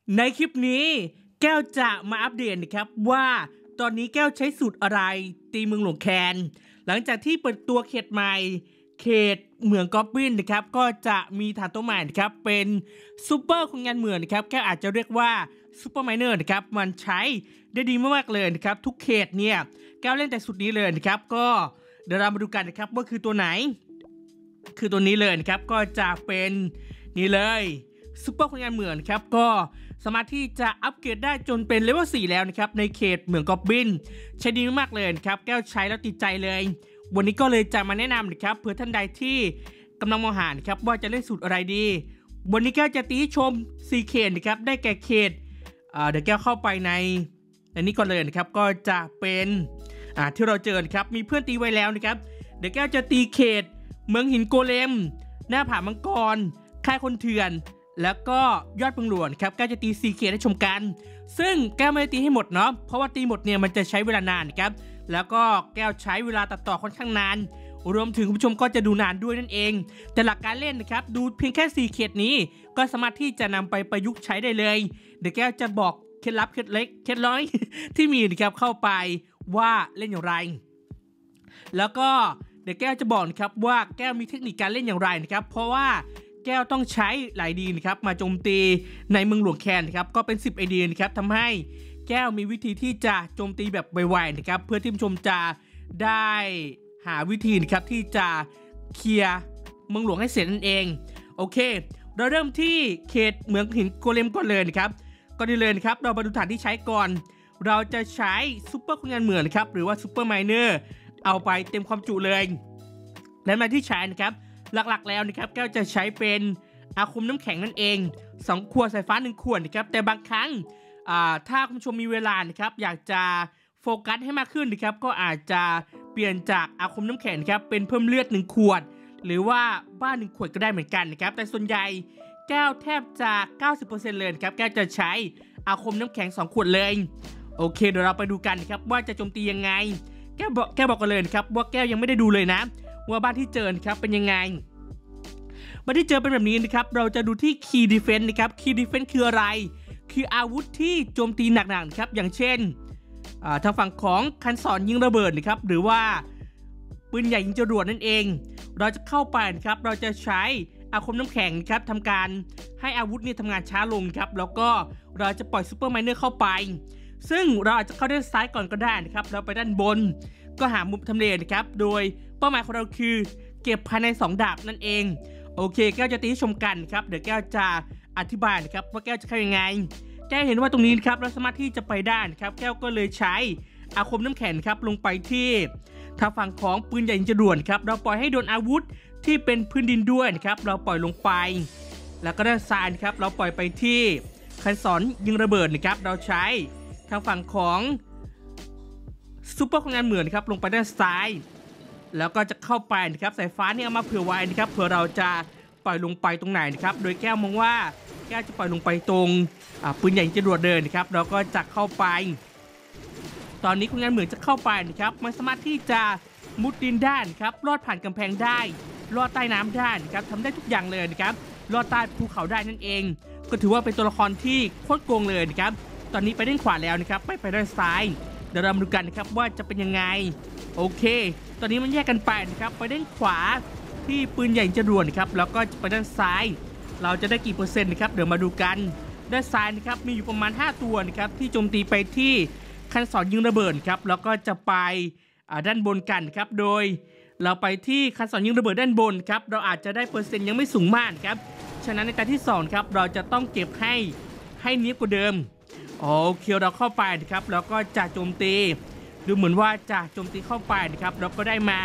ในคลิปนี้แก้วจะมาอัปเดตนะครับว่าตอนนี้แก้วใช้สูตรอะไรตีเมืองหลวงแคนหลังจากที่เปิดตัวเขตใหม่เขตเหมืองกอบบินนะครับก็จะมีฐานตัวใหม่นะครับเป็นซูเปอร์คนงานเหมืองนะครับแก้วอาจจะเรียกว่าซูเปอร์ไมเนอร์นะครับมันใช้ได้ดีมากๆเลยนะครับทุกเขตเนี่ยแก้วเล่นแต่สูตรนี้เลยนะครับก็เดี๋ยวเรามาดูกันนะครับว่าคือตัวไหนคือตัวนี้เลยนะครับก็จะเป็นนี่เลยซูเปอร์คนงานเหมืองนะครับก็สามารถที่จะอัปเกรดได้จนเป็นเลเวล 4แล้วนะครับในเขตเหมืองกอบบินใช้ดีมากเลยนะครับแก้วใช้แล้วติดใจเลยวันนี้ก็เลยจะมาแนะนำนะครับเผื่อท่านใดที่กำลังมองหานะครับว่าจะเล่นสูตรอะไรดีวันนี้แก้วจะตีชม4เขตนะครับได้แก่เขตเดี๋ยวแก้วเข้าไปในนี้ก่อนเลยนะครับก็จะเป็นที่เราเจอครับมีเพื่อนตีไว้แล้วนะครับเดี๋ยวแก้วจะตีเขตเมืองหินโกเลมหน้าผามังกรค่ายคนเถื่อนแล้วก็ยอดเมืองหลวงครับแก้วจะตี4เขตให้ชมกันซึ่งแก้วไม่ได้ตีให้หมดเนาะเพราะว่าตีหมดเนี่ยมันจะใช้เวลานานครับแล้วก็แก้วใช้เวลาตัดต่อค่อนข้างนานรวมถึงคุณผู้ชมก็จะดูนานด้วยนั่นเองแต่หลักการเล่นนะครับดูเพียงแค่4เขตนี้ก็สามารถที่จะนำไปประยุกต์ใช้ได้เลยเดี๋ยวแก้วจะบอกเคล็ดลับเคล็ดเล็กเคล็ดน้อยที่มีนะครับเข้าไปว่าเล่นอย่างไรแล้วก็เดี๋ยวแก้วจะบอกนะครับว่าแก้วมีเทคนิคการเล่นอย่างไรนะครับเพราะว่าแก้วต้องใช้หลายดีนะครับมาโจมตีในเมืองหลวงแคนนะครับก็เป็น10 IDนะครับทำให้แก้วมีวิธีที่จะโจมตีแบบไวๆนะครับเพื่อที่ผู้ชมจะได้หาวิธีนะครับที่จะเคลียร์เมืองหลวงให้เสร็จนั่นเองโอเคเราเริ่มที่เขตเมืองหินโกเลมก่อนเลยนะครับก่อนอื่นเลยนะครับเรามาดูฐานที่ใช้ก่อนเราจะใช้ซูเปอร์คนงานเหมืองนะครับหรือว่าซูเปอร์ไมเนอร์เอาไปเต็มความจุเลยและมาที่ใช้นะครับหลักๆแล้วนะครับแก้วจะใช้เป็นอาคมน้ำแข็งนั่นเอง2 ขวดสายฟ้า1 ขวดนะครับแต่บางครั้งถ้าคุณผู้ชมมีเวลานะครับอยากจะโฟกัสให้มากขึ้นนะครับก็อาจจะเปลี่ยนจากอาคมน้ำแข็งครับเป็นเพิ่มเลือด1 ขวดหรือว่าบ้าน1 ขวดก็ได้เหมือนกันนะครับแต่ส่วนใหญ่แก้วแทบจะ 90% เลยครับแก้วจะใช้อาคมน้ำแข็ง2 ขวดเลยโอเคเดี๋ยวเราไปดูกันนะครับว่าจะโจมตียังไงแก้วบอกกันเลยนะครับว่าแก้วยังไม่ได้ดูเลยนะว่าบ้านที่เจอครับเป็นยังไงบ้านที่เจอเป็นแบบนี้นะครับเราจะดูที่ Key Defense นะครับ Key Defense คืออะไรคืออาวุธที่โจมตีหนักๆครับอย่างเช่นทางฝั่งของคันศรยิงระเบิดนะครับหรือว่าปืนใหญ่ยิงจรวดนั่นเองเราจะเข้าไปนะครับเราจะใช้อาคมน้ำแข็งครับทำการให้อาวุธนี่ทำงานช้าลงครับแล้วก็เราจะปล่อยซูเปอร์ไมเนอร์เข้าไปซึ่งเราอาจจะเข้าด้านซ้ายก่อนก็ได้นะครับเราไปด้านบนก็หามุมทำเลนะครับโดยเป้าหมายของเราคือเก็บภายใน2 ดาบนั่นเองโอเคแก้วจะตีให้ชมกันครับเดี๋ยวแก้วจะอธิบายนะครับว่าแก้วจะเข้ายังไงแก้วเห็นว่าตรงนี้ครับเราสามารถที่จะไปได้นะครับแก้วก็เลยใช้อาคมน้ำแข็งครับลงไปที่ทางฝั่งของปืนใหญ่ยิงจรวดครับเราปล่อยให้โดนอาวุธที่เป็นพื้นดินด้วยนะครับเราปล่อยลงไปแล้วก็ด้านซ้ายครับเราปล่อยไปที่คันศรยิงระเบิดนะครับเราใช้ทางฝั่งของซูเปอร์คนงานเหมือนครับลงไปด้านซ้ายแล้วก็จะเข้าไปนะครับสายฟ้านี่เอามาเผื่อไว้นะครับเผื่อเราจะปล่อยลงไปตรงไหนนะครับโดยแก้วมองว่าแก้วจะปล่อยลงไปตรงปืนใหญ่จรวดเดินนะครับเราก็จะเข้าไปตอนนี้คนงานเหมือนจะเข้าไปนะครับมันสามารถที่จะมุดดินได้ครับลอดผ่านกำแพงได้ลอดใต้น้ำได้นะครับทำได้ทุกอย่างเลยนะครับลอดใต้ภูเขาได้นั่นเองก็ถือว่าเป็นตัวละครที่โคตรโกงเลยนะครับตอนนี้ไปด้านขวาแล้วนะครับไม่ไปด้านซ้ายเดี๋ยวเรามาดูกันนะครับว่าจะเป็นยังไงโอเคตอนนี้มันแยกกันไปนะครับไปด้านขวาที่ปืนใหญ่จรวดนะครับแล้วก็ไปด้านซ้ายเราจะได้กี่เปอร์เซ็นต์นะครับเดี๋ยวมาดูกันด้านซ้ายนะครับมีอยู่ประมาณ5 ตัวนะครับที่โจมตีไปที่คันศรยิงระเบิดครับแล้วก็จะไปด้านบนกันครับโดยเราไปที่คันศรยิงระเบิดด้านบนครับเราอาจจะได้เปอร์เซ็นต์ยังไม่สูงมากครับฉะนั้นในตาที่2ครับเราจะต้องเก็บให้เนียบกว่าเดิมโอเคเราเข้าไปนะครับแล้วก็จะโจมตีดูเหมือนว่าจะโจมตีเข้าไปนะครับเราก็ได้มา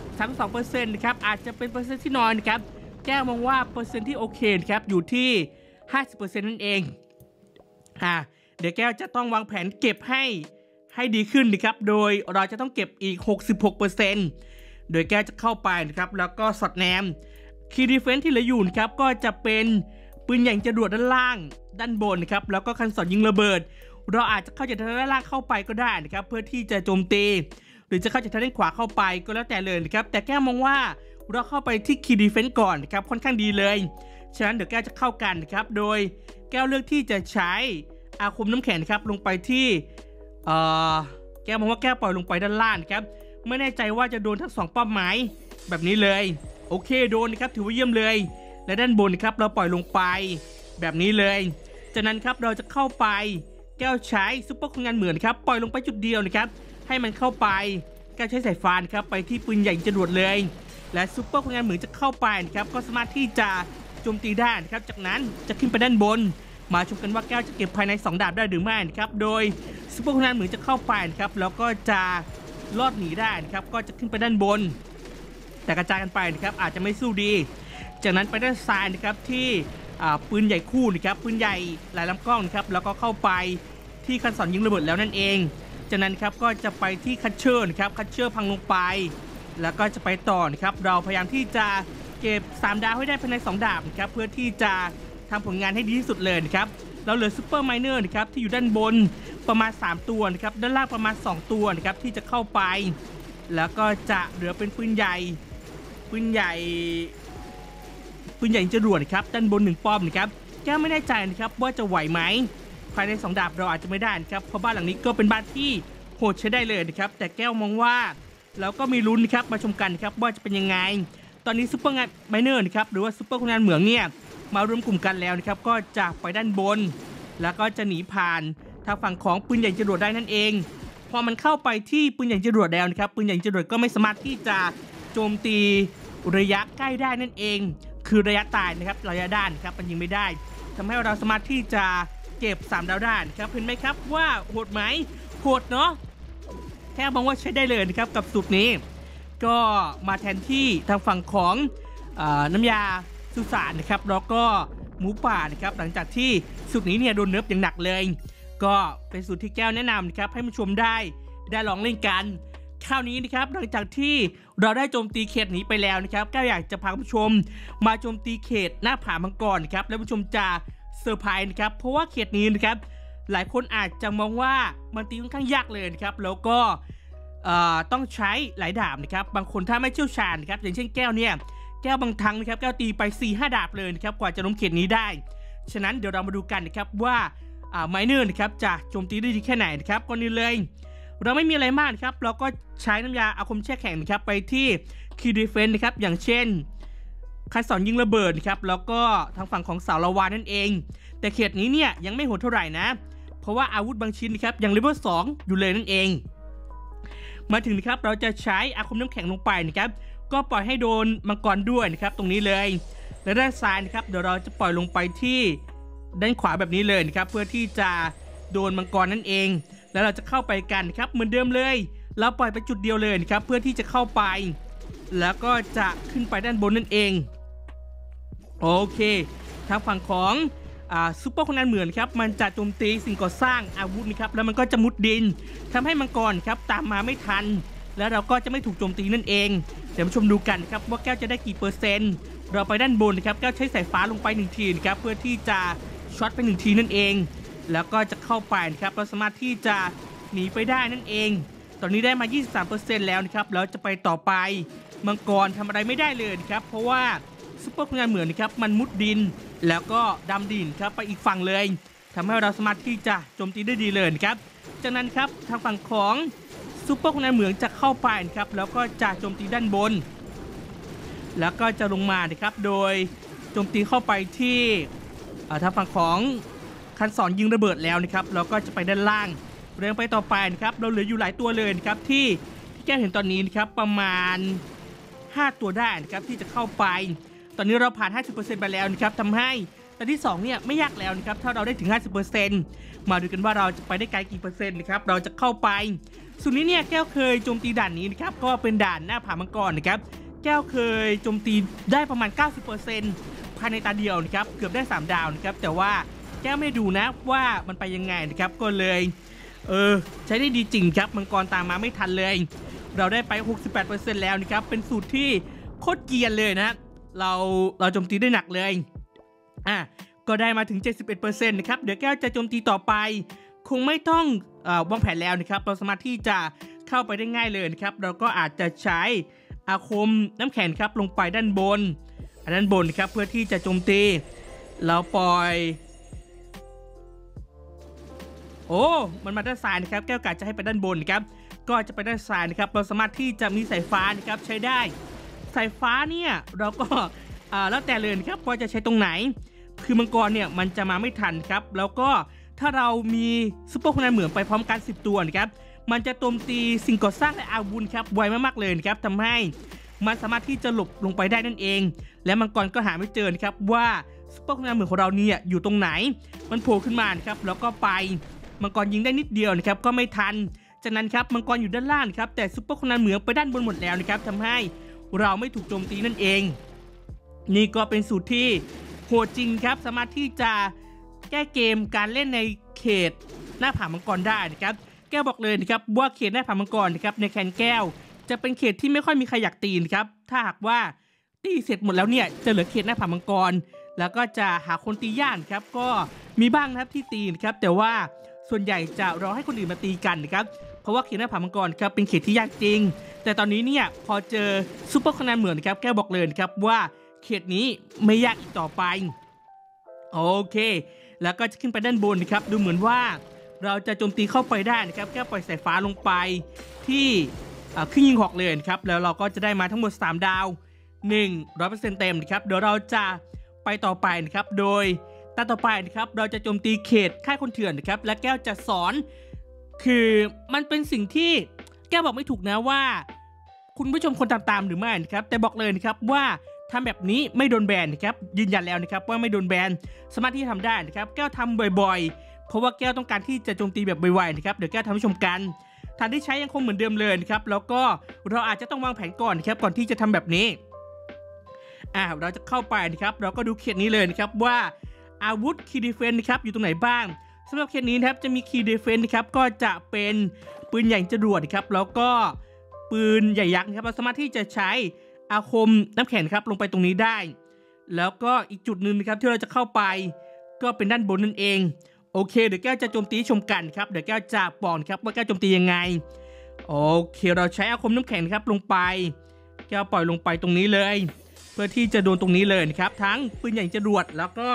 32%นะครับอาจจะเป็นเปอร์เซ็นต์ที่น้อยนะครับแก้วมองว่าเปอร์เซ็นต์ที่โอเคครับอยู่ที่ 50% นั่นเองเดี๋ยวแก้วจะต้องวางแผนเก็บให้ดีขึ้นนะครับโดยเราจะต้องเก็บอีก 66% โดยแก้วจะเข้าไปนะครับแล้วก็สอดแนมคีย์ดีเฟนส์ที่เหลืออยู่นะครับก็จะเป็นปืนใหญ่จรวดด้านล่างด้านบนนะครับแล้วก็คันศรยิงระเบิดเราอาจจะเข้าจากทางด้านล่างเข้าไปก็ได้นะครับเพื่อที่จะโจมตีหรือจะเข้าจากทางด้านขวาเข้าไปก็แล้วแต่เลยนะครับแต่แก้วมองว่าเราเข้าไปที่คีย์ดีเฟนส์ก่อนนะครับค่อนข้างดีเลยฉะนั้นเดี๋ยวแก้วจะเข้ากันนะครับโดยแก้วเลือกที่จะใช้อาคมน้ำแข็งครับลงไปที่แก้วมองว่าแก้วปล่อยลงไปด้านล่างครับไม่แน่ใจว่าจะโดนทั้ง2 เป้าหมายแบบนี้เลยโอเคโดนนะครับถือว่าเยี่ยมเลยและด้านบนครับเราปล่อยลงไปแบบนี้เลยจากนั้นครับเราจะเข้าไปแก้วใช้ซุปเปอร์คนงานเหมือนครับปล่อยลงไปจุดเดียวนะครับให้มันเข้าไปแก้วใช้สายฟ้าครับไปที่ปืนใหญ่จรวดเลยและซุปเปอร์คนงานเหมือนจะเข้าไปนะครับก็สามารถที่จะโจมตีได้นะครับจากนั้นจะขึ้นไปด้านบนมาชมกันว่าแก้วจะเก็บภายใน2 ดาบได้หรือไม่นะครับโดยซุปเปอร์คนงานเหมือนจะเข้าไปนะครับแล้วก็จะรอดหนีได้นะครับก็จะขึ้นไปด้านบนแต่กระจายกันไปนะครับอาจจะไม่สู้ดีจากนั้นไปด้านซ้ายนะครับที่ปืนใหญ่คู่นะครับปืนใหญ่หลายลำกล้องนะครับแล้วก็เข้าไปที่คันสอนยิงระเบิดแล้วนั่นเองจากนั้นครับก็จะไปที่คัตเชอร์นะครับคัตเชอร์พังลงไปแล้วก็จะไปต่อนะครับเราพยายามที่จะเก็บ3 ดาวให้ได้ภายใน2 ดาบนะครับเพื่อที่จะทำผลงานให้ดีที่สุดเลยนะครับเราเหลือซูเปอร์ไมเนอร์นะครับที่อยู่ด้านบนประมาณ3 ตัวนะครับด้านล่างประมาณ2 ตัวนะครับที่จะเข้าไปแล้วก็จะเหลือเป็นปืนใหญ่จรวดนะครับด้านบน1 ป้อมนะครับแก้วไม่แน่ใจนะครับว่าจะไหวไหมภายใน2 ดาบเราอาจจะไม่ได้นะครับเพราะบ้านหลังนี้ก็เป็นบ้านที่โหดใช้ได้เลยนะครับแต่แก้วมองว่าเราก็มีลุ้นนะครับมาชมกันครับว่าจะเป็นยังไงตอนนี้ซูเปอร์ไมเนอร์นะครับหรือว่าซูเปอร์คนงานเหมืองเนี่ยมารวมกลุ่มกันแล้วนะครับก็จะไปด้านบนแล้วก็จะหนีผ่านทางฝั่งของปืนใหญ่จรวดได้นั่นเองพอมันเข้าไปที่ปืนใหญ่จรวดแล้วนะครับปืนใหญ่จรวดก็ไม่สามารถที่จะโจมตีระยะใกล้ได้นั่นเองคือระยะตายนะครับระยะด้านครับมันยิงไม่ได้ทำให้เราสามารถที่จะเก็บ3 ดาวด้านครับเห็นไหมครับว่าโหดไหมโหดเนาะแค่มองว่าใช้ได้เลยนะครับกับสูตรนี้ก็มาแทนที่ทางฝั่งของน้ำยาสุสานนะครับแล้วก็หมูป่านะครับหลังจากที่สูตรนี้เนี่ยโดนเนิร์ฟอย่างหนักเลยก็เป็นสูตรที่แก้วแนะนำนะครับให้ผู้ชมได้ลองเล่นกันคราวนี้นะครับหลังจากที่เราได้โจมตีเขตนี้ไปแล้วนะครับแก้วอยากจะพาผู้ชมมาโจมตีเขตหน้าผามังกรนะครับแล้วผู้ชมจะเซอร์ไพรส์นะครับเพราะว่าเขตนี้นะครับหลายคนอาจจะมองว่ามันตีค่อนข้างยากเลยนะครับแล้วก็ต้องใช้หลายดาบนะครับบางคนถ้าไม่เชี่ยวชาญนะครับอย่างเช่นแก้วเนี่ยแก้วบางครั้งนะครับแก้วตีไป 4-5 ดาบเลยนะครับกว่าจะล้มเขตนี้ได้ฉะนั้นเดี๋ยวเรามาดูกันนะครับว่าไมเนอร์นะครับจะโจมตีได้ดีแค่ไหนนะครับก่อนอื่นเลยเราไม่มีอะไรมากครับเราก็ใช้น้ำยาอาคมแช่แข็งนะครับไปที่คีย์ดีเฟนส์นะครับอย่างเช่นคันสอนยิงระเบิดนะครับแล้วก็ทางฝั่งของสาวลาวานั่นเองแต่เขตนี้เนี่ยยังไม่โหดเท่าไหร่นะเพราะว่าอาวุธบางชิ้นนะครับยังเลเวล 2อยู่เลยนั่นเองมาถึงนะครับเราจะใช้อาคมน้ำแข็งลงไปนะครับก็ปล่อยให้โดนมังกรด้วยนะครับตรงนี้เลยและด้านซ้ายนะครับเดี๋ยวเราจะปล่อยลงไปที่ด้านขวาแบบนี้เลยนะครับเพื่อที่จะโดนมังกรนั่นเองแล้วเราจะเข้าไปกันครับเหมือนเดิมเลยเราปล่อยไปจุดเดียวเลยนะครับเพื่อที่จะเข้าไปแล้วก็จะขึ้นไปด้านบนนั่นเองโอเคทางฝั่งของซุปเปอร์คนนั้นเหมือนครับมันจะโจมตีสิ่งก่อสร้างอาวุธนะครับแล้วมันก็จะมุดดินทำให้มังกรครับตามมาไม่ทันแล้วเราก็จะไม่ถูกโจมตีนั่นเองเดี๋ยวมาชมดูกันครับว่าแก้วจะได้กี่เปอร์เซ็นต์เราไปด้านบนนะครับแก้วใช้สายฟ้าลงไป1 ทีนะครับเพื่อที่จะช็อตไป1 ทีนั่นเองแล้วก็จะเข้าไปนะครับเราสามารถที่จะหนีไปได้นั่นเองตอนนี้ได้มา 23% แล้วนะครับแล้วจะไปต่อไปมังกรทำอะไรไม่ได้เลยนะครับเพราะว่าซุปเปอร์คนงานเหมือนนะครับมันมุดดินแล้วก็ดำดินครับไปอีกฝั่งเลยทำให้เราสามารถที่จะโจมตีได้ดีเลยครับจากนั้นครับทางฝั่งของซุปเปอร์คนงานเหมืองจะเข้าไปนะครับแล้วก็จะโจมตีด้านบนแล้วก็จะลงมานะครับโดยโจมตีเข้าไปที่ทางฝั่งของคันสอนยิงระเบิดแล้วนะครับแล้วก็จะไปด้านล่างเรื่องไปต่อไปนะครับเราเหลืออยู่หลายตัวเลยนะครับที่แก้วเห็นตอนนี้นะครับประมาณ5 ตัวได้นะครับที่จะเข้าไปตอนนี้เราผ่าน 50% ไปแล้วนะครับทำให้ตอนที่2เนี่ยไม่ยากแล้วนะครับถ้าเราได้ถึง 50% มาดูกันว่าเราจะไปได้ไกลกี่เปอร์เซ็นต์นะครับเราจะเข้าไปส่วนนี้เนี่ยแก้วเคยโจมตีด่านนี้นะครับก็เป็นด่านหน้าผามังกรนะครับแก้วเคยโจมตีได้ประมาณ 90% ภายในตาเดียวนะครับเกือบได้3 ดาวนะครับแต่ว่าแก้วไม่ดูนะว่ามันไปยังไงนะครับก็เลยใช้ได้ดีจริงครับมังกรตามมาไม่ทันเลยเราได้ไป 68% แล้วนะครับเป็นสูตรที่โคตรเกียนเลยนะเราโจมตีได้หนักเลยก็ได้มาถึง 71% นะครับเดี๋ยวแก้วจะโจมตีต่อไปคงไม่ต้องวางแผนแล้วนะครับเราสามารถที่จะเข้าไปได้ง่ายเลยนะครับเราก็อาจจะใช้อาคมน้ำแข็งครับลงไปด้านบนครับเพื่อที่จะโจมตีเราปล่อยโอ้มันมาด้านซ้ายนะครับแก้วกะจะให้ไปด้านบนนะครับก็จะไปด้านซ้ายนะครับเราสามารถที่จะมีสายฟ้านะครับใช้ได้สายฟ้าเนี่ยเราก็แล้วแต่เลยนะครับว่าจะใช้ตรงไหนคือมังกรเนี่ยมันจะมาไม่ทันครับแล้วก็ถ้าเรามีซุปเปอร์คนนั้นเหมือนไปพร้อมกัน10ตัวนะครับมันจะโจมตีสิ่งก่อสร้างและอาวุธครับไวมากๆเลยนะครับทำให้มันสามารถที่จะหลบลงไปได้นั่นเองและมังกรก็หาไม่เจอนะครับว่าซุปเปอร์คนนั้นเหมือนของเราเนี่ยอยู่ตรงไหนมันโผล่ขึ้นมานะครับแล้วก็ไปมังกรยิงได้นิดเดียวนะครับก็ไม่ทันจากนั้นครับมังกรอยู่ด้านล่างครับแต่ซุปเปอร์คนนั้นเหมือนไปด้านบนหมดแล้วนะครับทำให้เราไม่ถูกโจมตีนั่นเองนี่ก็เป็นสูตรที่โหดจริงครับสามารถที่จะแก้เกมการเล่นในเขตหน้าผามังกรได้นะครับแก้วบอกเลยนะครับว่าเขตหน้าผามังกรนะครับในแคนแก้วจะเป็นเขตที่ไม่ค่อยมีใครอยากตีนะครับถ้าหากว่าตีเสร็จหมดแล้วเนี่ยจะเหลือเขตหน้าผามังกรแล้วก็จะหาคนตีย่านครับก็มีบ้างนะครับที่ตีนะครับแต่ว่าส่วนใหญ่จะรอให้คนอื่นมาตีกันนะครับเพราะว่าเขตหน้าผามังกรครับเป็นเขตที่ยากจริงแต่ตอนนี้เนี่ยพอเจอซุปเปอร์คนนั้นเหมือนครับแก้วบอกเลยนะครับว่าเขตนี้ไม่ยากอีกต่อไปโอเคแล้วก็จะขึ้นไปด้านบนนะครับดูเหมือนว่าเราจะโจมตีเข้าไปได้นะครับแก้วปล่อยสายฟ้าลงไปที่ขึ้นยิงหอกเลยนะครับแล้วเราก็จะได้มาทั้งหมด3ดาว 100% เต็มนะครับเดี๋ยวเราจะไปต่อไปนะครับโดยตาต่อไปนะครับเราจะโจมตีเขตค่ายคนเถื่อนนะครับและแก้วจะสอนคือมันเป็นสิ่งที่แก้วบอกไม่ถูกนะว่าคุณผู้ชมคนตามหรือไม่นะครับแต่บอกเลยนะครับว่าทำแบบนี้ไม่โดนแบนนะครับยืนยันแล้วนะครับว่าไม่โดนแบนสามารถที่ทำได้นะครับแก้วทำบ่อยๆเพราะว่าแก้วต้องการที่จะโจมตีแบบไวๆนะครับเดี๋ยวแก้วทำให้ชมกันฐานที่ใช้ยังคงเหมือนเดิมเลยนะครับแล้วก็เราอาจจะต้องวางแผนก่อนนะครับก่อนที่จะทำแบบนี้เราจะเข้าไปนะครับเราก็ดูเขตนี้เลยนะครับว่าอาวุธคีย์ดีเฟนส์นะครับอยู่ตรงไหนบ้างสำหรับเขตนี้นะครับจะมีคีย์ดีเฟนส์นะครับก็จะเป็นปืนใหญ่จรวดนะครับแล้วก็ปืนใหญ่ยักษ์นะครับเราสามารถที่จะใช้อาคมน้ำแข็งครับลงไปตรงนี้ได้แล้วก็อีกจุดหนึ่งนะครับที่เราจะเข้าไปก็เป็นด้านบนนั่นเองโอเคเดี๋ยวแก้วจะโจมตีชมกันครับเดี๋ยวแก้วจะบอกครับว่าแก้วโจมตียังไงโอเคเราใช้อาคมน้ำแข็งครับลงไปแก้วปล่อยลงไปตรงนี้เลยเพื่อที่จะโดนตรงนี้เลยนะครับทั้งปืนใหญ่จรวดแล้วก็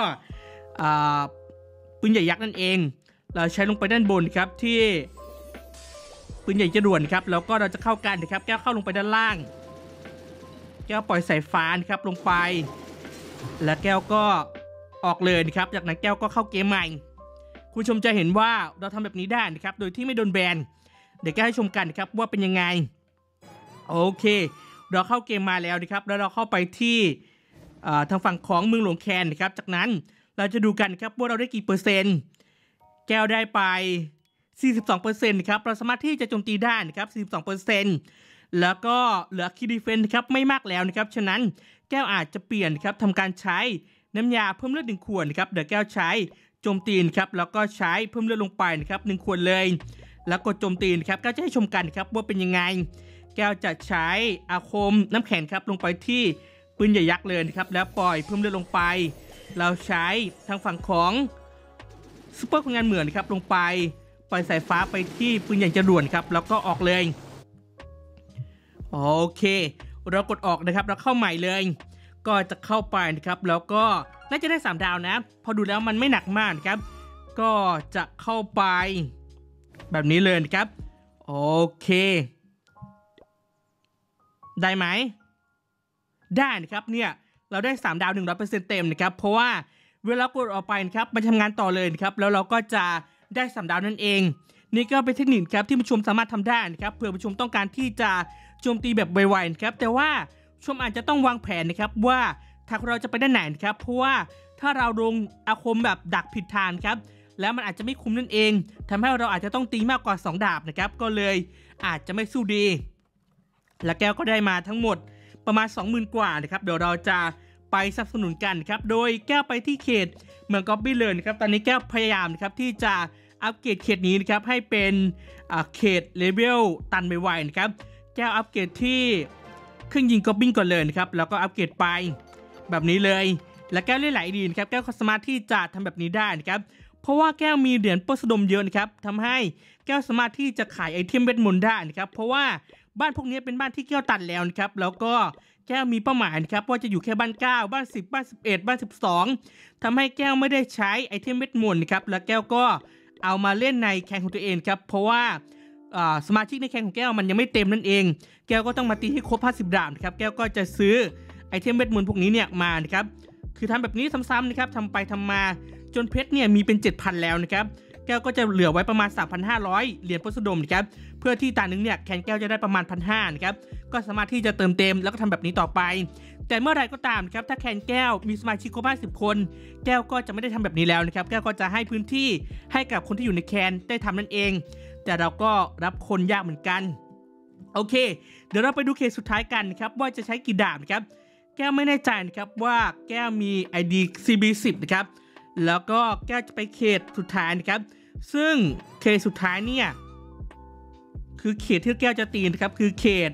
ปืนใหญ่ยักษ์นั่นเองเราใช้ลงไปด้านบนครับที่ปืนใหญ่จรวดครับแล้วก็เราจะเข้ากันนะครับแก้วเข้าลงไปด้านล่างแก้วปล่อยสายฟ้าครับลงไปแล้วแก้วก็ออกเลยนะครับจากนั้นแก้วก็เข้าเกมใหม่คุณชมจะเห็นว่าเราทำแบบนี้ได้นะครับโดยที่ไม่โดนแบนเดี๋ยวแก้วให้ชมกันนะครับว่าเป็นยังไงโอเคเราเข้าเกมมาแล้วนะครับแล้วเราเข้าไปที่ทางฝั่งของเมืองหลวงแคนนะครับจากนั้นเราจะดูกันครับว่าเราได้กี่เปอร์เซ็นต์แก้วได้ไป 42% นะครับเราสามารถที่จะโจมตีได้นะครับ 42%แล้วก็เหลือคีย์ดีเฟนส์ครับไม่มากแล้วนะครับฉะนั้นแก้วอาจจะเปลี่ยนครับทำการใช้น้ำยาเพิ่มเลือด1 ขวดนะครับเดี๋ยวแก้วใช้โจมตีครับแล้วก็ใช้เพิ่มเลือดลงไปนะครับ1 ขวดเลยแล้วกดโจมตีครับก็จะให้ชมกันครับว่าเป็นยังไงแก้วจะใช้อาคมน้ำแข็งครับลงไปที่ปืนใหญ่ยักษ์เลยนะครับแล้วปล่อยเพิ่มเลือดลงไปเราใช้ทางฝั่งของซุปเปอร์คนงานเหมือนครับลงไปปล่อยสายฟ้าไปที่ปืนใหญ่จรวดครับแล้วก็ออกเลยโอเคเรากดออกนะครับแล้วเข้าใหม่เลยก็จะเข้าไปนะครับแล้วก็น่าจะได้3 ดาวนะพอดูแล้วมันไม่หนักมากนะครับก็จะเข้าไปแบบนี้เลยนะครับโอเคได้ไหมได้นะครับเนี่ยเราได้3 ดาว 100% เต็มนะครับเพราะว่าเวลากดออกไปนะครับมันทำงานต่อเลยนะครับแล้วเราก็จะได้3 ดาวนั่นเองนี่ก็เป็นเทคนิคครับที่ผู้ชมสามารถทำได้นะครับเผื่อผู้ชมต้องการที่จะโจมตีแบบไวๆนะครับแต่ว่าชมอาจจะต้องวางแผนนะครับว่าถ้าเราจะไปด้านไหนนะครับเพราะว่าถ้าเราลงอาคมแบบดักผิดทางครับแล้วมันอาจจะไม่คุ้มนั่นเองทำให้เราอาจจะต้องตีมากกว่า2 ดาบนะครับก็เลยอาจจะไม่สู้ดีและแก้วก็ได้มาทั้งหมดประมาณ 20,000 กว่านะครับเดี๋ยวเราจะไปสนับสนุนกันครับโดยแก้วไปที่เขตเมืองกอบบี้เลยนะครับตอนนี้แก้วพยายามนะครับที่จะอัปเกรดเขตนี้นะครับให้เป็นเขตเลเวลตันไวๆนะครับแก้วอัปเกรดที่เครื่องยิงกอบบิ้งก่อนเลยนะครับแล้วก็อัปเกรดไปแบบนี้เลยและแก้วเล่นหลายดีนะครับแก้วสามารถที่จะทำแบบนี้ได้นะครับเพราะว่าแก้วมีเหรียญปสดมเยอะนะครับทำให้แก้วสามารถที่จะขายไอเทมเวทมนต์ได้นะครับเพราะว่าบ้านพวกนี้เป็นบ้านที่แก้วตัดแล้วนะครับแล้วก็แก้วมีเป้าหมายนะครับว่าจะอยู่แค่บ้าน9บ้าน10บ้าน11บ้าน12ทำให้แก้วไม่ได้ใช้ไอเทมเวทมนต์นะครับแล้วแก้วก็เอามาเล่นในแคนของตัวเองครับเพราะว่าสมาชิกในแคนของแก้วมันยังไม่เต็มนั่นเองแก้วก็ต้องมาตีให้ครบ50 ดาบนะครับแก้วก็จะซื้อไอเทมเวทมนต์พวกนี้เนี่ยมานะครับคือทำแบบนี้ซ้ำๆนะครับทำไปทำมาจนเพชรเนี่ยมีเป็น 7,000 แล้วนะครับแก้วก็จะเหลือไว้ประมาณ 3,500 เหรียญโพสดมนะครับเพื่อที่ตาหนึ่งเนี่ยแคนแก้วจะได้ประมาณ 1,500 นะครับก็สามารถที่จะเติมเต็มแล้วก็ทำแบบนี้ต่อไปแต่เมื่อไรก็ตามครับถ้าแคนแก้วมีสมาชิกครบ50 คนแก้วก็จะไม่ได้ทำแบบนี้แล้วนะครับแก้วก็จะให้พื้นที่ให้กับคนที่อยู่ในแคนได้ทำนั่นเองแต่เราก็รับคนยากเหมือนกันโอเคเดี๋ยวเราไปดูเคสสุดท้ายกันนะครับว่าจะใช้กี่ดาบนะครับแก้วไม่แน่ใจนะครับว่าแก้วมี ID CB10 นะครับแล้วก็แก้วจะไปเคสสุดท้ายนะครับซึ่งเคสสุดท้ายเนี่ยคือเขตที่แก้วจะตีนะครับคือเขต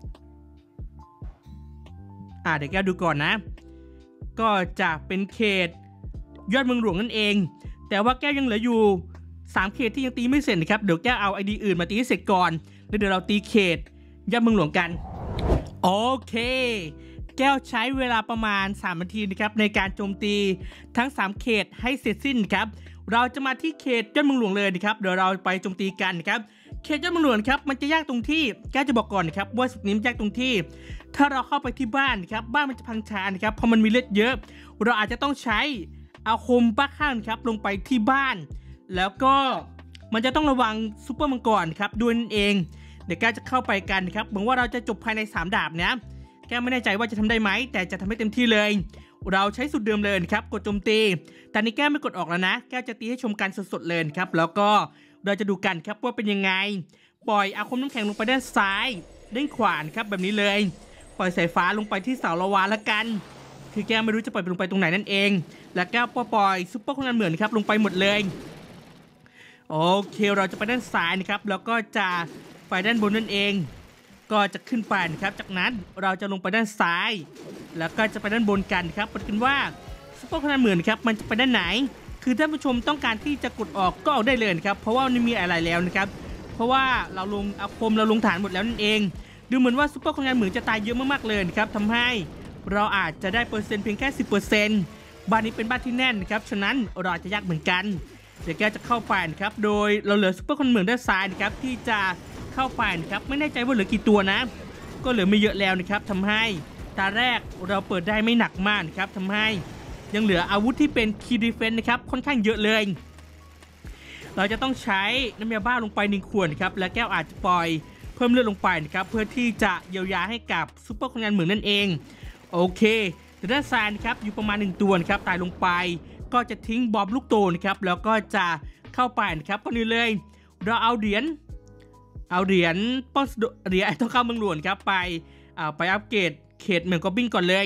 เดี๋ยวแก้วดูก่อนนะก็จะเป็นเขตยอดเมืองหลวงนั่นเองแต่ว่าแก้วยังเหลืออยู่3 เขตที่ยังตีไม่เสร็จนะครับเดี๋ยวแก้วเอา ID อื่นมาตีให้เสร็จก่อนแล้วเดี๋ยวเราตีเขตยอดเมืองหลวงกันโอเคแก้วใช้เวลาประมาณ3 นาทีนะครับในการโจมตีทั้ง3 เขตให้เสร็จสิ้นครับเราจะมาที่เขตยอดเมืองหลวงเลยนะครับเดี๋ยวเราไปโจมตีกันนะครับเขตยอดเมืองหลวงครับมันจะยากตรงที่แก้วจะบอกก่อนนะครับว่าสุดนี้มันยากตรงที่ถ้าเราเข้าไปที่บ้านครับบ้านมันจะพังชานะครับเพราะมันมีเลือดเยอะเราอาจจะต้องใช้อาคมป้าข้างครับลงไปที่บ้านแล้วก็มันจะต้องระวังซุปเปอร์มังกรครับด้วยนั่นเองเดี๋ยวแก้วจะเข้าไปกันครับหวังว่าเราจะจบภายใน3 ดาบนะแก้วไม่แน่ใจว่าจะทำได้ไหมแต่จะทำให้เต็มที่เลยเราใช้สูตรเดิมเลยครับกดโจมตีแต่นี้แก้วไม่กดออกแล้วนะแก้วจะตีให้ชมกันสดๆเลยครับแล้วก็เราจะดูกันครับว่าเป็นยังไงปล่อยอาคมน้ำแข็งลงไปด้านซ้ายด้านขวาครับแบบนี้เลยปล่อยสายฟ้าลงไปที่เสาละวาละกันคือแก้วไม่รู้จะปล่อยลงไปตรงไหนนั่นเองและแก้วปล่อยซุปเปอร์คนนั้นเหมือนครับลงไปหมดเลยโอเคเราจะไปด้านซ้ายนะครับแล้วก็จะไปด้านบนนั่นเองก็จะขึ้นไปนะครับจากนั้นเราจะลงไปด้านซ้ายแล้วก็จะไปด้านบนกันครับประเด็นว่าซุปเปอร์คนนั้นเหมือนครับมันจะไปด้านไหนคือท่านผู้ชมต้องการที่จะกดออกก็ออกได้เลยครับเพราะว่าไม่มีอะไรแล้วนะครับเพราะว่าเราลงอาคมเราลงฐานหมดแล้วนั่นเองดูเหมือนว่าซุปเปอร์คนนั้นเหมือนจะตายเยอะมากๆเลยครับทำให้เราอาจจะได้เปอร์เซ็นต์เพียงแค่ 10%บ้านนี้เป็นบ้านที่แน่นนะครับฉะนั้นเราอาจจะยากเหมือนกันเดี๋ยวแกจะเข้าไปนะครับโดยเราเหลือซุปเปอร์คนเหมือนด้านซ้ายนะครับที่จะเข้าไปนะครับไม่แน่ใจว่าเหลือกี่ตัวนะก็เหลือไม่เยอะแล้วนะครับทำให้ตาแรกเราเปิดได้ไม่หนักมากนะครับทำให้ยังเหลืออาวุธที่เป็นคีย์ดีเฟนส์นะครับค่อนข้างเยอะเลยเราจะต้องใช้น้ำยาบ้าลงไป1 ขวดครับและแก้วอาจจะปล่อยเพิ่มเลือดลงไปนะครับเพื่อที่จะเยียวยาให้กับซุปเปอร์คนงานเหมือนนั่นเองโอเคด้านซ้ายนะครับอยู่ประมาณ1 ตัวนะครับตายลงไปก็จะทิ้งบอมลูกโตนะครับแล้วก็จะเข้าไปนะครับก่อนอื่นเลยเราเอาเหรียญป้อนเหรียญต้องเข้าเมืองหลวงครับไปอัปเกรดเขตเมืองกอบบินก่อนเลย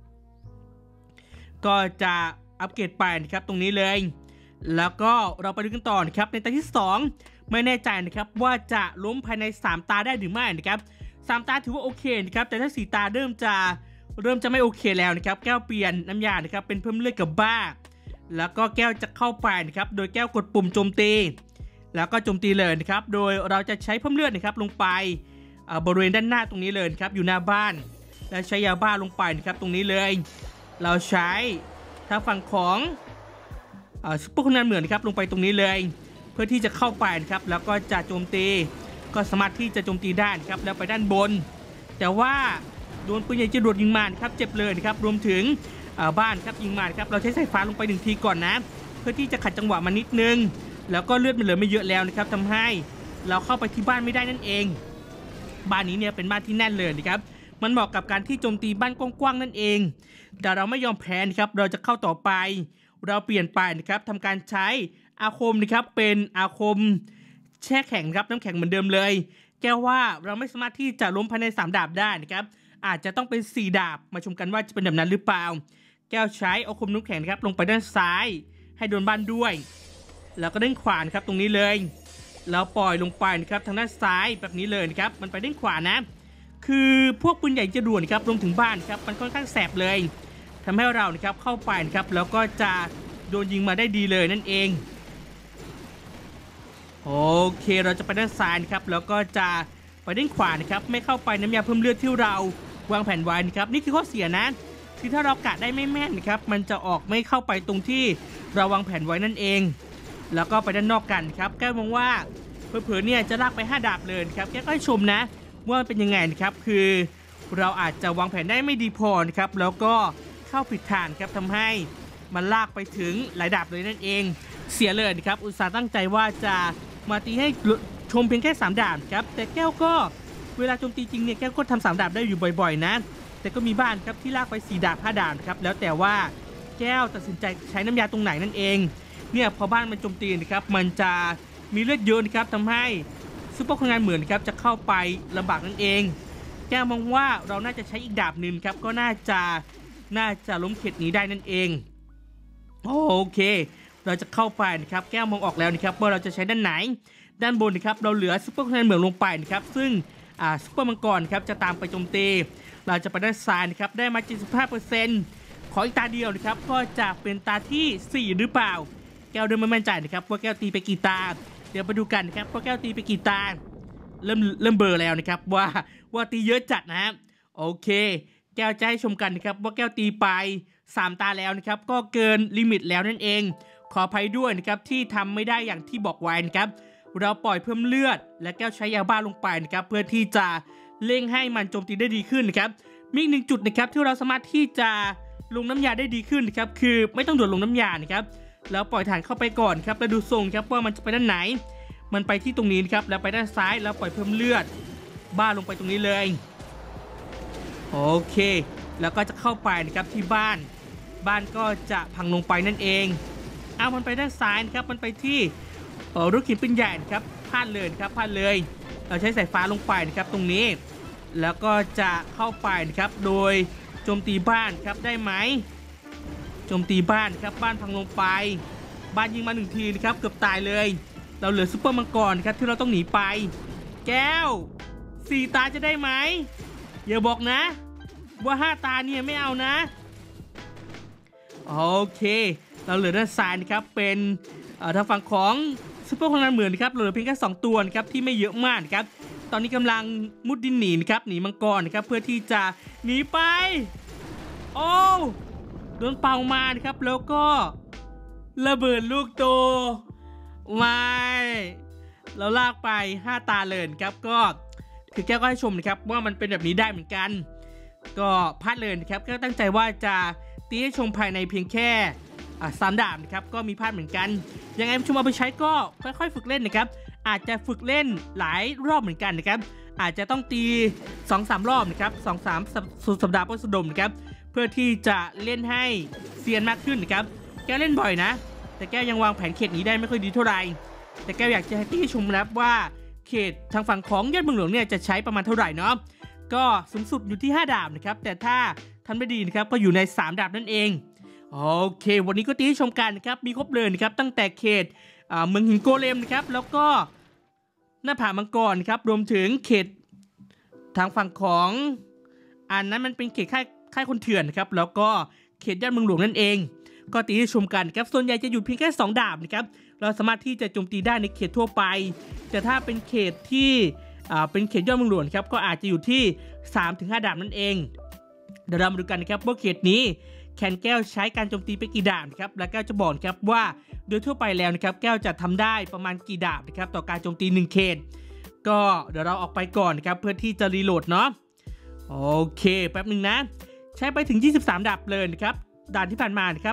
ก็จะอัปเกรดไปนะครับตรงนี้เลยแล้วก็เราไปดูกันต่อนะครับในตาที่2ไม่แน่ใจนะครับว่าจะล้มภายใน3 ตาได้หรือไม่นะครับ3 ตาถือว่าโอเคนะครับแต่ถ้า4 ตาเริ่มจะไม่โอเคแล้วนะครับแก้วเปลี่ยนน้ำยานะครับเป็นเพิ่มเลือดกับบ้าแล้วก็แก้วจะเข้าไปนะครับโดยแก้วกดปุ่มโจมตีแล้วก็โจมตีเลยนะครับโดยเราจะใช้เพิ่มเลือดนะครับลงไปบริเวณด้านหน้าตรงนี้เลยครับอยู่หน้าบ้านและใช้ยาบ้าลงไปนะครับตรงนี้เลยเราใช้ทางฝั่งของซุปเปอร์คนนั้นเหมือนครับลงไปตรงนี้เลยเพื่อที่จะเข้าไปนะครับแล้วก็จะโจมตีก็สามารถที่จะโจมตีได้ครับแล้วไปด้านบนแต่ว่าโดนปืนใหญ่จรวดยิงมาครับเจ็บเลยนะครับรวมถึงบ้านครับยิงมาครับเราใช้สายฟ้าลงไป1 ทีก่อนนะเพื่อที่จะขัดจังหวะมานิดนึงแล้วก็เลือดมันเหลือไม่เยอะแล้วนะครับทำให้เราเข้าไปที่บ้านไม่ได้นั่นเองบ้านนี้เนี่ยเป็นบ้านที่แน่นเลยนะครับมันเหมาะกับการที่โจมตีบ้านกว้างๆนั่นเองแต่เราไม่ยอมแพ้นะครับเราจะเข้าต่อไปเราเปลี่ยนไปนะครับทำการใช้อาคมนะครับเป็นอาคมแช่แข็งครับน้ำแข็งเหมือนเดิมเลยแก้ว่าเราไม่สามารถที่จะล้มภายใน3 ดาบได้นะครับอาจจะต้องเป็น4 ดาบมาชมกันว่าจะเป็นแบบนั้นหรือเปล่าแก้วใช้อาคมน้ำแข็งครับลงไปด้านซ้ายให้โดนบ้านด้วยแล้วก็ด้านขวาครับตรงนี้เลยเราปล่อยลงไปนะครับทางด้านซ้ายแบบนี้เลยนะครับมันไปด้านขวานะคือพวกปืนใหญ่จรวดครับรวมถึงบ้านครับมันค่อนข้างแสบเลยทำให้เรานะครับเข้าไปนะครับแล้วก็จะโดนยิงมาได้ดีเลยนั่นเองโอเคเราจะไปด้านซ้ายนะครับแล้วก็จะไปด้านขวานะครับไม่เข้าไปน้ำยาเพิ่มเลือดที่เราวางแผนไว้นะครับนี่คือข้อเสียนะคือถ้าเรากะได้ไม่แม่นนะครับมันจะออกไม่เข้าไปตรงที่เราวางแผนไว้นั่นเองแล้วก็ไปด้านนอกกันครับแก้วมองว่าเผลอๆเนี่ยจะลากไป5 ดาบเลยครับแก้วก็ให้ชมนะว่าเป็นยังไงนะครับคือเราอาจจะวางแผนได้ไม่ดีพอนะครับแล้วก็เข้าผิดทางครับทำให้มันลากไปถึงหลายดาบเลยนั่นเองเสียเลยนะครับอุตส่าห์ตั้งใจว่าจะมาตีให้ชมเพียงแค่3 ดาบครับแต่แก้วก็เวลาโจมตีจริงเนี่ยแก้วก็ทำ3 ดาบได้อยู่บ่อยๆนะแต่ก็มีบ้านครับที่ลากไป4 ดาบ5 ดาบครับแล้วแต่ว่าแก้วตัดสินใจใช้น้ำยาตรงไหนนั่นเองเนี่ยพอบ้านมันโจมตีนะครับมันจะมีเลือดเยอะนะครับทำให้ซุปเปอร์คนงานเหมือนครับจะเข้าไปลำบากนั่นเองแก้วมองว่าเราน่าจะใช้อีกดาบหนึ่งครับก็น่าจะล้มเข็ดนี้ได้นั่นเองโอเคเราจะเข้าไปนะครับแก้วมองออกแล้วนะครับว่าเราจะใช้ด้านไหนด้านบนนะครับเราเหลือซุปเปอร์คนงานเหมือนลงไปนะครับซึ่งซุปเปอร์มังกรครับจะตามไปโจมตีเราจะไปด้านซ้ายนะครับได้มา 75%ขออีกตาเดียวนะครับก็จะเป็นตาที่4หรือเปล่าแก้วเดิมไม่มั่นใจนะครับว่าแก้วตีไปกี่ตาเดี๋ยวไปดูกันนะครับว่าแก้วตีไปกี่ตาเริ่มเบอร์แล้วนะครับว่าตีเยอะจัดนะโอเคแก้วจะให้ชมกันนะครับว่าแก้วตีไป3 ตาแล้วนะครับก็เกินลิมิตแล้วนั่นเองขออภัยด้วยนะครับที่ทำไม่ได้อย่างที่บอกไว้นะครับเราปล่อยเพิ่มเลือดและแก้วใช้ยาบ้าลงไปนะครับเพื่อที่จะเร่งให้มันโจมตีได้ดีขึ้นนะครับมีอีก1 จุดนะครับที่เราสามารถที่จะลงน้ำยาได้ดีขึ้นนะครับคือไม่ต้องด่วนลงน้ำยานะครับแล้วปล่อยฐานเข้าไปก่อนครับแล้วดูทรงครับว่ามันจะไปด้านไหนมันไปที่ตรงนี้นะครับแล้วไปด้านซ้ายแล้วปล่อยเพิ่มเลือดบ้าลงไปตรงนี้เลยโอเคแล้วก็จะเข้าไปนะครับที่บ้านก็จะพังลงไปนั่นเองเอามันไปด้านซ้ายนะครับมันไปที่รถเข็นปืนใหญ่นะครับพลาดเลยนะครับพลาดเลยเราใช้สายฟ้าลงไปนะครับตรงนี้แล้วก็จะเข้าไปนะครับโดยโจมตีบ้านครับได้ไหมโจมตีบ้านครับบ้านพังลงไปบ้านยิงมา1 ทีนะครับเกือบตายเลยเราเหลือซุปเปอร์มังกรครับที่เราต้องหนีไปแก้ว4 ตาจะได้ไหมอย่าบอกนะว่า5 ตาเนี่ยไม่เอานะโอเคเราเหลือด้านซ้ายนะครับเป็นทางฝั่งของซุปเปอร์คนงานเหมือนครับเหลือเพียงแค่2 ตัวนะครับที่ไม่เยอะมากนะครับตอนนี้กำลังมุดดินหนีนะครับหนีมังกรนะครับเพื่อที่จะหนีไปโอ้โดนเป่ามานะครับแล้วก็ระเบิดลูกโตไม่เราลากไป5 ตาเลยครับก็คือแก้วก็ให้ชมนะครับว่ามันเป็นแบบนี้ได้เหมือนกันก็พลาดเลยนะครับก็ตั้งใจว่าจะตีให้ชมภายในเพียงแค่3 ดาบนะครับก็มีพลาดเหมือนกันยังไงชมเอาไปใช้ก็ค่อยๆฝึกเล่นนะครับอาจจะฝึกเล่นหลายรอบเหมือนกันนะครับอาจจะต้องตี 2-3 รอบนะครับ2-3 สุดสัปดาห์พฤษภนะครับเพื่อที่จะเล่นให้เซียนมากขึ้นนะครับแก้วเล่นบ่อยนะแต่แก้วยังวางแผนเขตนี้ได้ไม่ค่อยดีเท่าไหร่แต่แก้วอยากจะให้ที่ชมนะครับว่าเขตทางฝั่งของยอดเมืองหลวงเนี่ยจะใช้ประมาณเท่าไหร่เนาะก็สูงสุดอยู่ที่5 ดาบนะครับแต่ถ้าทันไม่ดีนะครับก็อยู่ใน3 ดาบนั่นเองโอเควันนี้ก็ตีให้ชมกันนะครับมีครบเลยนะครับตั้งแต่เขตเมืองหินโกเลมนะครับแล้วก็หน้าผามังกรครับรวมถึงเขตทางฝั่งของอันนั้นมันเป็นเขตค่ายคนเถื่อนนะครับแล้วก็เขตยอดเมืองหลวงนั่นเองก็ตีให้ชมกันครับส่วนใหญ่จะอยู่เพียงแค่2 ดาบนะครับเราสามารถที่จะโจมตีได้ในเขตทั่วไปแต่ถ้าเป็นเขตที่เป็นเขตยอดเมืองหลวงครับก็อาจจะอยู่ที่ 3-5 ดาบนั่นเองเดี๋ยวเรามาดูกันนะครับว่าเขตนี้แคนแก้วใช้การโจมตีไปกี่ดาบนะครับและแก้วจะบอกครับว่าโดยทั่วไปแล้วนะครับแก้วจะทำได้ประมาณกี่ดาบนะครับต่อการโจมตี1 เขตก็เดี๋ยวเราออกไปก่อนนะครับเพื่อที่จะรีโหลดเนาะโอเคแป๊บหนึ่งนะใช้ไปถึง23 ดาบเลยนะครับด่านที่ผ่านมานะครับ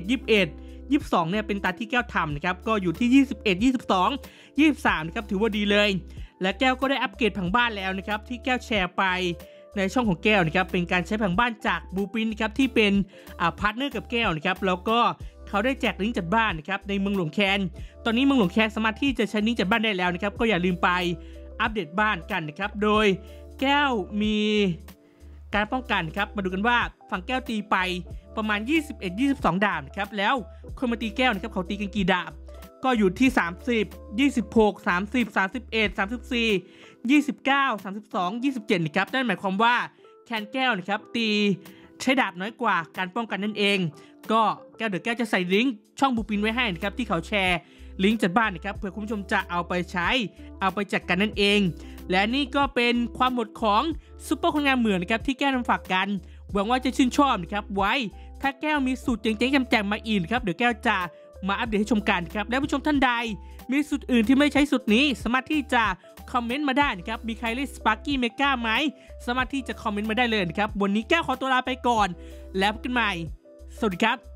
22เนี่ยเป็นตาที่แก้วทำนะครับก็อยู่ที่21 22 23นะครับถือว่าดีเลยและแก้วก็ได้อัปเกรดผังบ้านแล้วนะครับที่แก้วแชร์ไปในช่องของแก้วนะครับเป็นการใช้ผังบ้านจากบูปินนะครับที่เป็นพาร์ทเนอร์กับแก้วนะครับแล้วก็เขาได้แจกลิงก์จัดบ้านนะครับในเมืองหลวงแคนตอนนี้เมืองหลวงแคนสามารถที่จะใช้ลิงก์จัดบ้านได้แล้วนะครับก็อย่าลืมไปอัปเดตบ้านกันนะครับโดยแก้วมีการป้องกันครับมาดูกันว่าฝั่งแก้วตีไปประมาณ21-22 ดาบนะครับแล้วคนมาตีแก้วนะครับเขาตีกันกี่ดาบก็อยู่ที่30 26 30 31 34 29 32 27นะครับนั่นหมายความว่าแคนแก้วนะครับตีใช้ดาบน้อยกว่าการป้องกันนั่นเองก็แก้วเดี๋ยวแก้วจะใส่ลิงก์ช่องบูปินไว้ให้นะครับที่เขาแชร์ลิงก์จัดบ้านนะครับเผื่อคุณผู้ชมจะเอาไปใช้เอาไปจัดกันนั่นเองและนี่ก็เป็นความหมดของซุปเปอร์คนงานเหมือนนะครับที่แก้วนำฝากกันหวังว่าจะชื่นชอบนะครับไว้ถ้าแก้วมีสูตรเจ๋งๆแจ่มๆมาอีกครับเดี๋ยวแก้วจะมาอัปเดตให้ชมกันครับและผู้ชมท่านใดมีสูตรอื่นที่ไม่ใช้สูตรนี้สามารถที่จะคอมเมนต์มาได้นะครับมีใครเล่นสปาร์กี้เมกาไหมสามารถที่จะคอมเมนต์มาได้เลยนะครับวันนี้แก้วขอตัวลาไปก่อนแล้วพบกันใหม่สวัสดีครับ